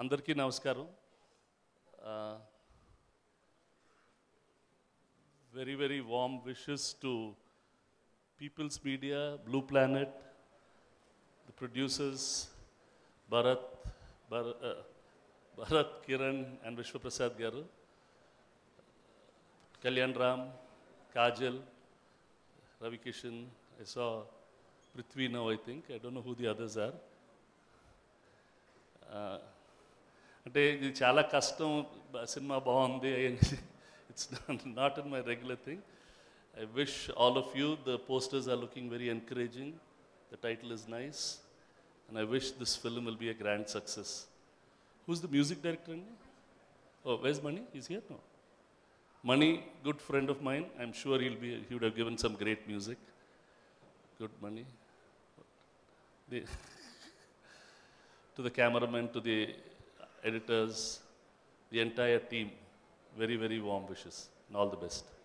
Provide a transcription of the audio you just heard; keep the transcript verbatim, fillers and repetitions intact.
అందరికీ నమస్కారం. Very, very warm wishes to People's Media, Blue Planet, the producers, Bharat, Bharat, uh, Bharat, Kiran and Vishwa Prasad Garu, Kalyan Ram, Kajal, Ravi Kishan. I saw Prithvi now, I think. I don't know who the others are. అంటే ఇది చాలా కష్టం, cinema బాగుంది, it's not in my regular thing. I wish all of you, the posters are looking very encouraging, the title is nice, and I wish this film will be a grand success. Who's the music director అండి? Oh, was Mani? Is here no. Mani, good friend of mine. I'm sure he'll be he would have given some great music. Good Mani. The to the cameraman, to the editors, the entire team, very, very warm wishes and all the best.